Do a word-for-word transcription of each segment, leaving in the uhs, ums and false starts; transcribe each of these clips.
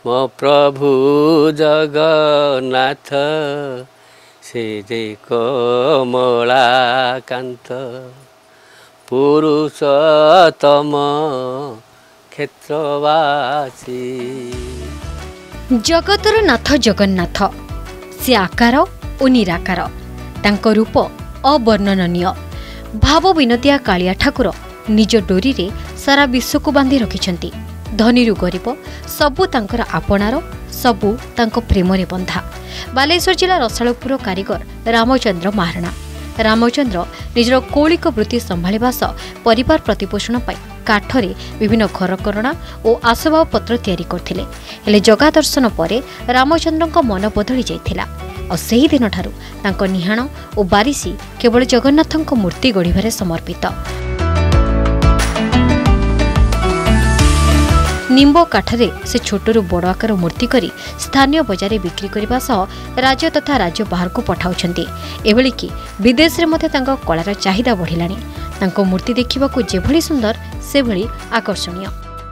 मो प्रभु जगन्नाथ से जे कमलाकांत पुरुषोत्तम क्षेत्रवासी। जगतर नाथ जगन्नाथ से आकार और निराकार तांको रूप अवर्णनीय। भाव विनोदिया कालिया ठाकुर निज डोरी रे सारा विश्व को बांधि रखिछंती। धनी रु गरीब सबु तांकर आपणार सबु तांको प्रेम रे बंधा। बालेश्वर जिला रसालपुर कारीगर रामचंद्र महाराणा रामचंद्र निजर कौलिक वृत्ति संभाळिबा सह परिवार प्रतिपोषण पाई काठरे विभिन्न घरकरणा और आसबाब पत्र तैयारी करथिले। हेले जगा दर्शन परे रामचंद्रଙ୍କ मन बदली जाइथिला और सही दिन ठारू तांको निहाण और बारिशी केवल जगन्नाथଙ୍କ मूर्ति गढ़िबारे समर्पित। निम्ब काठरे से छोटरू बड़ आकार मूर्ति करी स्थानीय बजार बिक्री करने सह राज्य तथा राज्य बाहर को पठाउछंती। एभली कि विदेश रे मते तांको कलार चाहिदा बढ़िलानी। तांको मूर्ति देखिबाकू जेभली सुंदर से भली आकर्षणीय।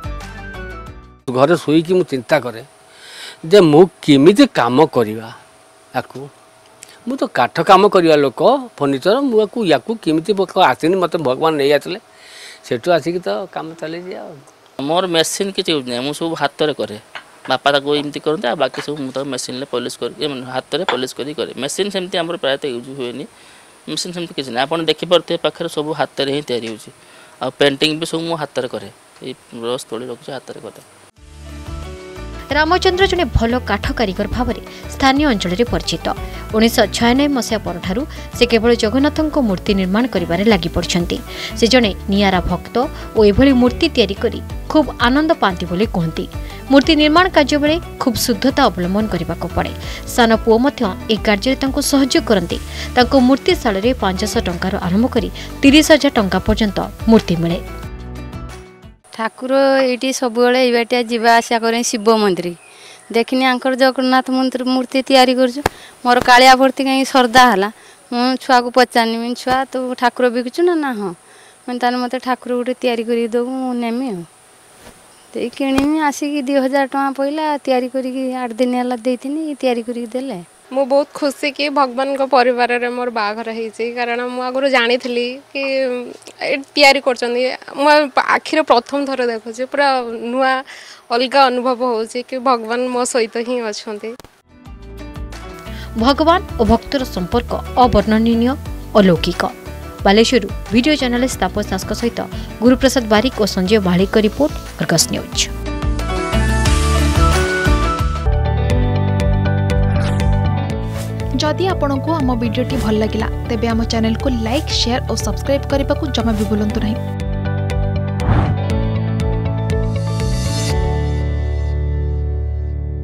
घर सोई कि मु चिंता करे जे मु किमिति काम करिवा याकू मु तो काठ काम करिवा लोक फर्निचर मु याकू याकू किमिति आसिनी मते भगवान नै आतले सेटू आसी कि तो काम चले जिया। मोर मेसीन किसी यूज नहीं सब हाथ में करे बापा ताको एमती करते आ बाकी सब मुझे मेसीन पॉलिश कर हाथ में पॉलिश करी करे। मेसीन सेमती आमर प्रायतः यूज हुए मेसीन सेमती किसी ना आप देखिपे पाखे सब हाथ में ही तैयारी होची आ पेंटिंग भी सब मु हाथ में करे ब्रश तोड़ी रखुचे हाथ में करे। रामचंद्र जने भल काठ कारीगर भाव में स्थानीय अंचल में परिचित। उन्नीस छयानबे मसीहा परठारू से केवल जगन्नाथଙ୍କ मूर्ति निर्माण करिबारे लागि पड़छंती। से जने नियारा भक्त और एभली मूर्ति तैयारी करी खूब आनंद पाती बोली कहती। मूर्ति निर्माण कार्य बेले खूब शुद्धता अवलंबन करने पड़े। सान पुओ मध्य ए कार्य तांको सहयोग करती। तांको मूर्तिशाला रे पांच सौ टंकार आरंभ करी तीस हजार टंका पर्यंत मूर्ति मिले। ठाकुर ये सब बाटिया जावा आसा करें शिव मंदिर देखनी आंकर जगन्नाथ मंदिर मूर्ति तैयारी कर मोर कालिया भर्ती कहीं श्रद्धा है मु छुआ को पचारनी मैं छुआ तो ठाकुर बिकुचु ना ना हाँ मैं मत ठाकुर गोटे तैयारी कर देबू नेमी किणीमी आसिक दु हजार टଙ୍କା पड़ा तैयारी करी आठ दिन है तैयारी करी देले। मु बहुत खुशी कि भगवान को परिवार रे मोर बाघर होइछि कारण मु आगुर जानी थी कि तैयारी कर आखिर प्रथम थर देखुचे पूरा नुआ अलग अनुभव होछि कि भगवान मो सहित ही अछंती। भगवान और भक्तर संपर्क अवर्णनीय अलौकिक। बालेश्वर वीडियो जर्नलिस्ट तापस दास सहित गुरुप्रसाद बारिक और Sanjay Bhalik report Argus news. जदि आपंक आम भिडी भल लगा तेब आम चैनल को लाइक शेयर और सब्सक्राइब करने को जमा भी भूलु नहीं।